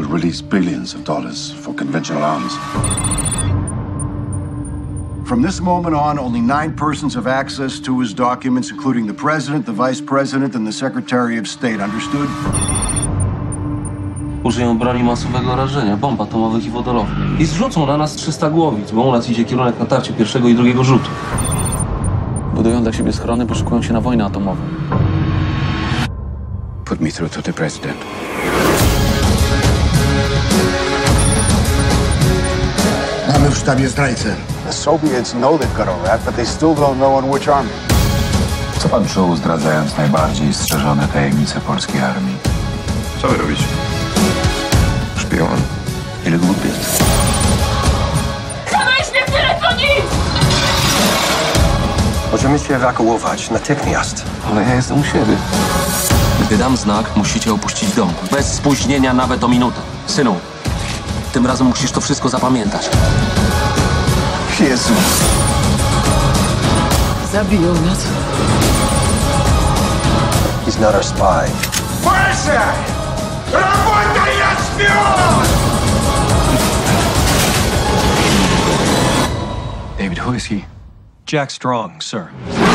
would release billions of dollars for conventional arms. From this moment on, only 9 persons have access to his documents, including the President, the Vice President, and the Secretary of State. Understood? Użyją broni masowego rażenia, bomb atomowych i wodorowych. I zrzucą na nas 300 głowic, bo u nas idzie kierunek natarcia pierwszego i drugiego rzutu. Budują dla siebie schrony, bo szykują się na wojnę atomową. Put me through to the president. Mamy w sztabie zdrajcę. The Soviets know they've got a rat, but they still don't know on which army. Co pan czuł, zdradzając najbardziej strzeżone tajemnice polskiej armii? Co wy robicie? Szpion. Ile głupiec? Zaweź mnie w telefonii! Możemy cię ewakuować natychmiast. Ale ja jestem u siebie. Gdy dam znak, musicie opuścić dom. Bez spóźnienia nawet o minutę. Synu, tym razem musisz to wszystko zapamiętać. Jezu. Zabiją nas. He's not our spy. David, who is he? Jack Strong, sir.